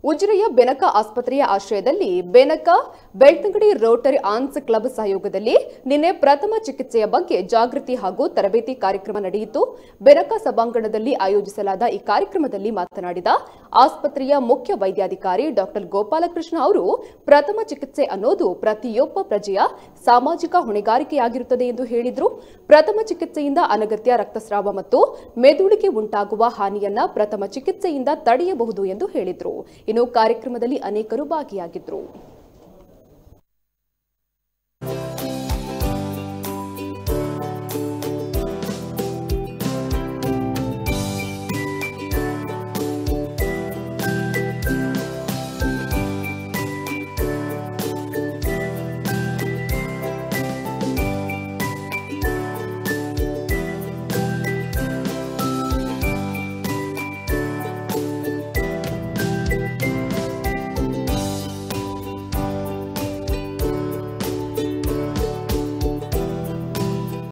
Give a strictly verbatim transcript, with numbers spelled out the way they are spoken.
ಉಜಿರೆಯ ಬೆನಕ ಆಸ್ಪತ್ರೆಯ ಆಶ್ರಯದಲ್ಲಿ Benaka Belthangady rotary Anns club ಸಹಯೋಗದಲ್ಲಿ ನಿನ್ನೆ ಪ್ರಥಮ ಚಿಕಿತ್ಸೆಯ ಬಗ್ಗೆ ಜಾಗೃತಿ ಹಾಗೂ ತರಬೇತಿ ಕಾರ್ಯಕ್ರಮ ನಡೆಯಿತು. ಬೆನಕ ಸಭಾಂಗಣದಲ್ಲಿ ಆಯೋಜಿಸಲಾದ ಈ ಕಾರ್ಯಕ್ರಮದಲ್ಲಿ ಮಾತನಾಡಿದ ಆಸ್ಪತ್ರೆಯ ಮುಖ್ಯ ವೈದ್ಯಾಧಿಕಾರಿ ಡಾಕ್ಟರ್ ಗೋಪಾಲಕೃಷ್ಣ ಅವರು, ಪ್ರಥಮ ಚಿಕಿತ್ಸೆ ಅನ್ನೋದು ಪ್ರತಿಯೊಬ್ಬ ಪ್ರಜೆಯ ಸಾಮಾಜಿಕ ಹೊಣೆಗಾರಿಕೆಯಾಗಿರುತ್ತದೆ ಎಂದು ಹೇಳಿದರು. ಪ್ರಥಮ ಚಿಕಿತ್ಸೆಯಿಂದ ಅನಗತ್ಯ ರಕ್ತಸ್ರಾವ ಮತ್ತು ಮೆದುಳಿಗೆ ಉಂಟಾಗುವ ಹಾನಿಯನ್ನ ಪ್ರಥಮ ಚಿಕಿತ್ಸೆಯಿಂದ ತಡೆಯಬಹುದು ಎಂದು ಹೇಳಿದರು. ಇನ್ನು ಕಾರ್ಯಕ್ರಮದಲ್ಲಿ ಅನೇಕರು ಭಾಗಿಯಾಗಿದ್ದರು.